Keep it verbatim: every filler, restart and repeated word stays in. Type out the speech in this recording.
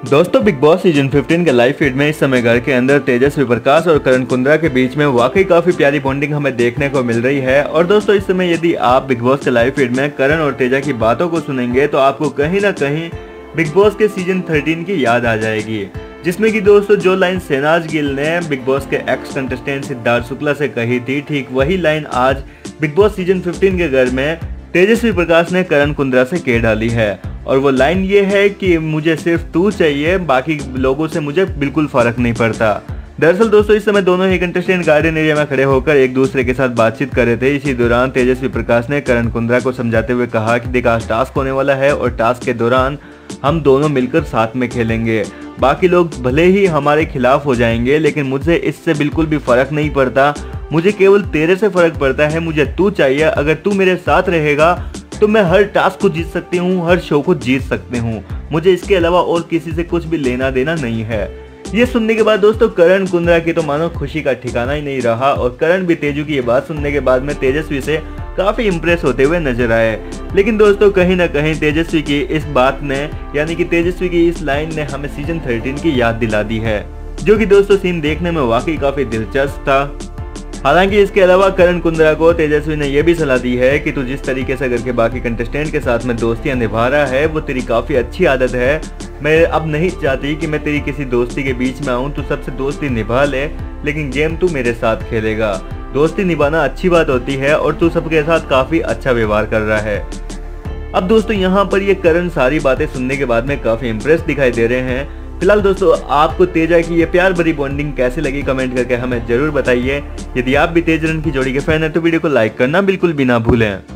दोस्तों big boss season पंद्रह के लाइव फीड में इस समय घर के अंदर तेजस्वी प्रकाश और करण कुंद्रा के बीच में वाकई काफी प्यारी बॉन्डिंग हमें देखने को मिल रही है। और दोस्तों इस समय यदि आप बिग बॉस के लाइव फीड में करण और तेजा की बातों को सुनेंगे तो आपको कहीं ना कहीं बिग बॉस के सीजन तेरह की याद आ जाएगी, जिसमें कि दोस्तों जो लाइन शहनाज गिल ने बिग बॉस के एक्स कंटेस्टेंट सिद्धार्थ शुक्ला से कही थी, ठीक वही लाइन आज बिग बॉस सीजन पंद्रह के घर में तेजस्वी प्रकाश ने करण कुंद्रा से कह डाली है। और वो लाइन ये है कि मुझे सिर्फ तू चाहिए, बाकी लोगों से मुझे बिल्कुल फर्क नहीं पड़ता। दरअसल दोस्तों इस समय दोनों ही कंटेस्टेंट गार्डन एरिया में खड़े होकर एक दूसरे के साथ बातचीत कर रहे थे। इसी दौरान तेजस्वी प्रकाश ने करण कुंद्रा को समझाते हुए कहा कि देख आज टास्क होने वाला है और टास्क के दौरान हम दोनों मिलकर साथ में खेलेंगे, बाकी लोग भले ही हमारे खिलाफ हो जाएंगे लेकिन मुझे इससे बिल्कुल भी फर्क नहीं पड़ता, मुझे केवल तेरे से फर्क पड़ता है, मुझे तू चाहिए। अगर तू मेरे साथ रहेगा तो मैं हर टास्क को जीत सकती हूँ, हर शो को जीत सकती हूँ, मुझे इसके अलावा और किसी से कुछ भी लेना देना नहीं है। ये सुनने के बाद दोस्तों करण कुंद्रा की तो मानो खुशी का ठिकाना ही नहीं रहा और करण भी तेजू की ये बात सुनने के बाद में तेजस्वी से काफी इंप्रेस होते हुए नजर आए। लेकिन दोस्तों कहीं ना कहीं तेजस्वी की इस बात ने यानी कि तेजस्वी की इस लाइन ने हमें सीजन तेरह की याद दिला दी है, जो कि दोस्तों सीन देखने में वाकई काफी दिलचस्प था। हालांकि इसके अलावा करण कुंद्रा को तेजस्वी ने यह भी सलाह दी है कि तू जिस तरीके से घर के बाकी कंटेस्टेंट के साथ में दोस्तियां निभा रहा है वो तेरी काफी अच्छी आदत है। मैं अब नहीं चाहती कि मैं तेरी किसी दोस्ती के बीच में आऊं, तू सबसे दोस्ती निभा ले लेकिन गेम तू मेरे साथ खेलेगा। दोस्ती निभाना अच्छी बात होती है और तू सबके साथ काफी अच्छा व्यवहार कर रहा है। अब दोस्तों यहाँ पर ये करण सारी बातें सुनने के बाद में काफी इंप्रेस दिखाई दे रहे हैं। फिलहाल दोस्तों आपको तेजा की ये प्यार भरी बॉन्डिंग कैसे लगी कमेंट करके हमें जरूर बताइए। यदि आप भी तेज रन की जोड़ी के फैन हैं तो वीडियो को लाइक करना बिल्कुल भी ना भूलें।